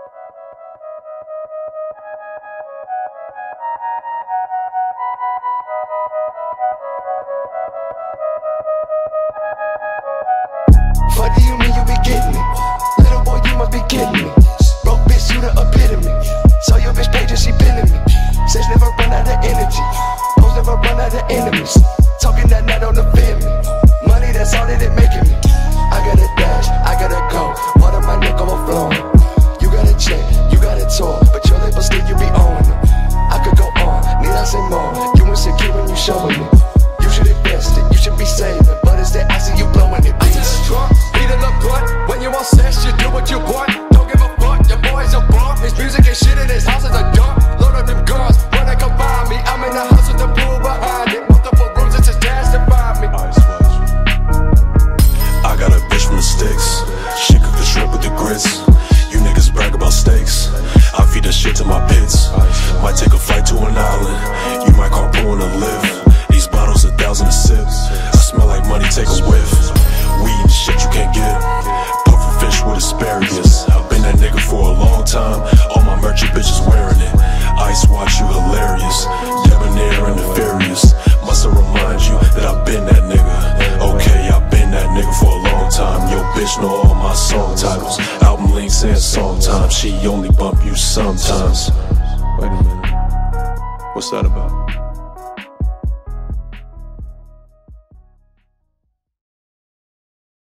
What do you mean you be getting me? Little boy, you must be kidding me. Broke bitch, you the epitome. So your bitch page and she pinning me. Says never run out of energy. Hoes never run out of enemies. Talking that night on the family. Money, that's all that it making me. I gotta dash, I gotta go. Water my neck overflowing. You got a check, you got a tour, but your label still you be owning them. I could go on, need I say more? You insecure when you showing me. You should invest it, you should be saving. But it's that I see you blowing it. When you on sex, you do what you want. Don't give a fuck, your boy's a bum. His music and shit in his house is a dump. Load up them guns, when they come find me. I'm in the house with the pool behind it. Multiple rooms, it's his dad's to find me. I got a bitch from the sticks. She cook the shrimp with the grits. You niggas brag about steaks. I feed that shit to my pits. Might take a flight to an island. You might carpool in a lift. These bottles 1,000 a sip. I smell like money, take a whiff. Weed and shit you can't get. Puffer fish with asparagus. I've been that nigga for a long time. All my merchant bitches wearing it. Ice watch, you hilarious. Debonair and nefarious. Must remind you that I've been that nigga. Okay, I've been that nigga for a long time. Yo, bitch know all my song titles. Album links and song times. She only bump you sometimes. Wait a minute. What's that about?